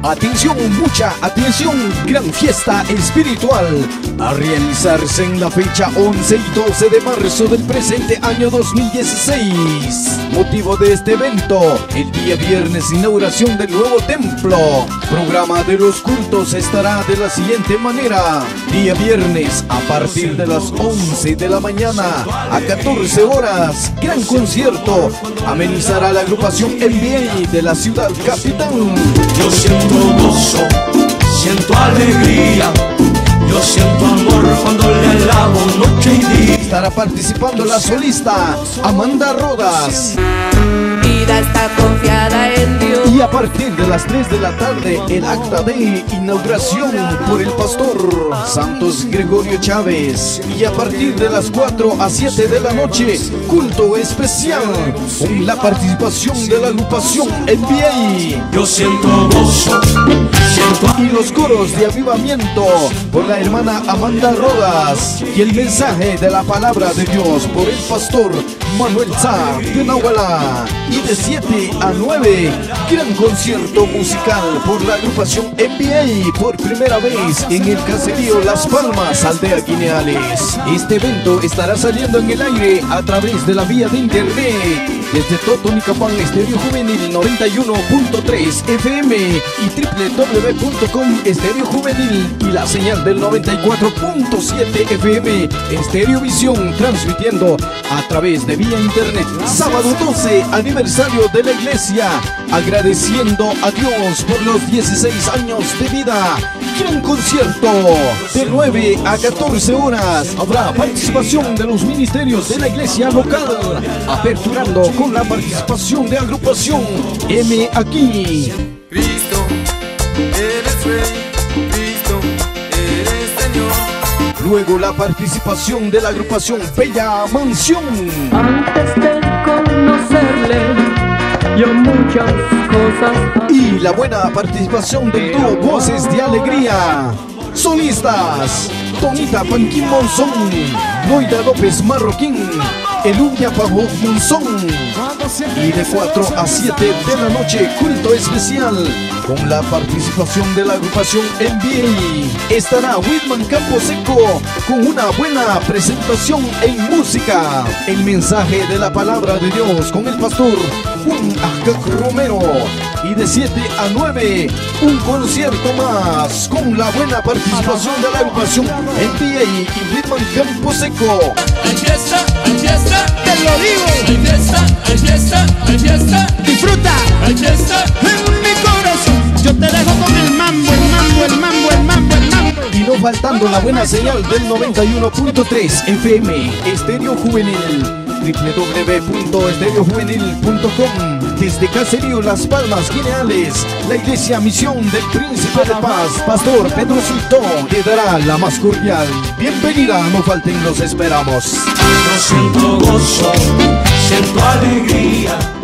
Atención, mucha atención, gran fiesta espiritual a realizarse en la fecha 11 y 12 de marzo del presente año 2016. Motivo de este evento, el día viernes, inauguración del nuevo templo. Programa de los cultos estará de la siguiente manera: día viernes a partir de las 11 de la mañana a 14 horas, gran concierto, amenizará la agrupación NBA de la ciudad capital. Yo siento gozo, siento alegría, yo siento amor cuando le alabo noche y día. Estará participando la solista Amanda Rodas. Vida está confiada en Dios. Y a partir de las 3 de la tarde, el acta de inauguración por el pastor Santos Gregorio Chávez. Y a partir de las 4 a 7 de la noche, culto especial con la participación de la agrupación NBA. Yo siento gozo, siento Y los coros de avivamiento por la hermana Amanda Rodas. Y el mensaje de la palabra de Dios por el pastor Manuel Zar de Nahualá. Y de 7 a 9, gran concierto musical por la agrupación NBA por primera vez en el caserío Las Palmas, Aldea Guineales. Este evento estará saliendo en el aire a través de la vía de internet desde Totonicapán, Estéreo Juvenil 91.3 FM y www.com Estéreo Juvenil y la señal del 94.7 FM Estéreo Visión, transmitiendo a través de vía internet. Sábado 12, aniversario de la iglesia, agradeciendo a Dios por los 16 años de vida. Gran concierto de 9 a 14 horas. Habrá participación de los ministerios de la iglesia local, aperturando con la participación de agrupación M aquí. Cristo, eres Rey, Cristo, eres Señor. Luego la participación de la agrupación Bella Mansión. Antes de conocerle, yo muchas cosas. Y la buena participación del dúo Voces de Alegría. Solistas: Tonita Panquín Monzón, Loida López Marroquín, Eludia Pavón Monzón. Y de 4 a 7 de la noche, culto especial con la participación de la agrupación NBA. Estará Whitman Camposeco con una buena presentación en música. El mensaje de la palabra de Dios con el pastor Juan Ajac Romero. Y de 7 a 9, un concierto más con la buena participación de la agrupación NBA y Whitman Camposeco. Hay fiesta, Te lo digo, hay fiesta, hay fiesta, hay fiesta, disfruta hay fiesta. en mi corazón. Yo te dejo con el mambo, el mambo, el mambo, el mambo, el mambo. Y no faltando la buena señal del 91.3 FM Estéreo Juvenil, www.estereojuvenil.com. Desde Caserío Las Palmas Guineales, la iglesia Misión del Príncipe de Paz, Pastor Pedro Cito, le dará la más cordial bienvenida. No falten, los esperamos. Yo siento gozo, siento alegría,